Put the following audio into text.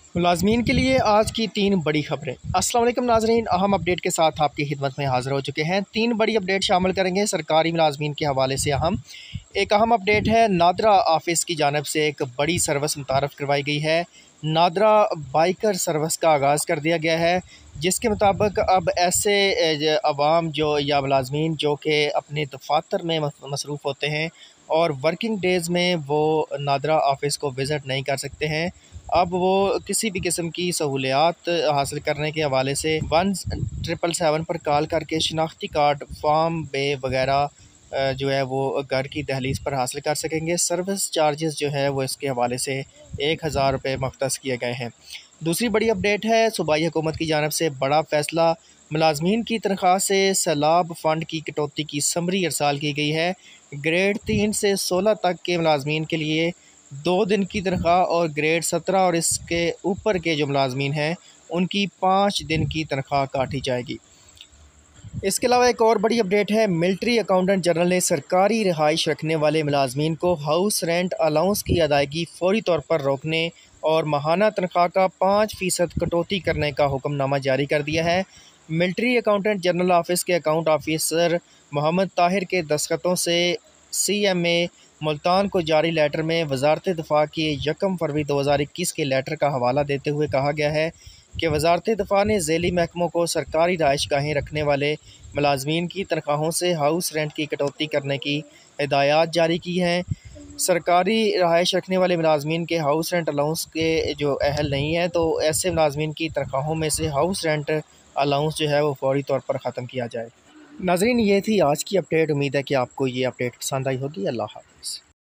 मुलाज़मीन के लिए आज की 3 बड़ी खबरें। अस्सलाम वालेकुम नाज़रीन, अहम अपडेट के साथ आपकी खिदमत में हाज़िर हो चुके हैं। 3 बड़ी अपडेट शामिल करेंगे सरकारी मुलाज़मीन के हवाले से। एक अहम अपडेट है, नादरा ऑफ़िस की जानिब से एक बड़ी सर्विस मुतारफ़ करवाई गई है। नादरा बाइकर सर्विस का आगाज़ कर दिया गया है, जिसके मुताबिक अब ऐसे अवाम जो या मुलाज़मीन जो कि अपने दफ़ातर में मसरूफ़ होते हैं और वर्किंग डेज़ में वो नादरा ऑफ़िस को विज़िट नहीं कर सकते हैं, अब वो किसी भी किस्म की सहूलियात हासिल करने के हवाले से 1777 पर कॉल करके शनाख्ती कार्ड, फ़ार्म बे वगैरह जो है वो घर की दहलीज़ पर हासिल कर सकेंगे। सर्विस चार्जेस जो है वो इसके हवाले से 1000 रुपये मख्तस किए गए हैं। दूसरी बड़ी अपडेट है, सूबाई हुकूमत की जानिब से बड़ा फ़ैसला, मुलाज़मीन की तनख्वाह से सैलाब फ़ंड की कटौती की समरी अरसाल की गई है। ग्रेड 3 से 16 तक के मुलाज़मीन के लिए 2 दिन की तनख्वाह और ग्रेड 17 और इसके ऊपर के जो मुलाज़मीन हैं उनकी 5 दिन की तनख्वाह काटी जाएगी। इसके अलावा एक और बड़ी अपडेट है, मिलिट्री अकाउंटेंट जनरल ने सरकारी रिहाइश रखने वाले मुलाज़मीन को हाउस रेंट अलाउंस की अदायगी फ़ौरी तौर पर रोकने और माहाना तनख्वाह का 5% कटौती करने का हुक्मनामा जारी कर दिया है। मिलिट्री अकाउंटेंट जनरल ऑफिस के अकाउंट ऑफिसर मोहम्मद ताहिर के दस्तखतों से CMA मुल्तान को जारी लेटर में वजारत दफ़ा के 1 फरवरी 2021 के लेटर का हवाला देते हुए कहा गया है कि वजारत दफ़ा ने ज़ैली महकमों को सरकारी रहायशगाहें रखने वाले मुलाज़मीन की तनख्वाहों से हाउस रेंट की कटौती करने की हिदायत जारी की हैं। सरकारी रहायश रखने वाले मुलाज़मीन के हाउस रेंट अलाउंस के जो अहल नहीं है, तो ऐसे मुलाज़मीन की तनख्वाहों में से हाउस रेंट अलाउंस जो है वो फ़ौरी तौर पर ख़त्म किया जाए। नाज़रीन, ये थी आज की अपडेट। उम्मीद है कि आपको ये अपडेट पसंद आई होगी। अल्लाह हाफ़िज़।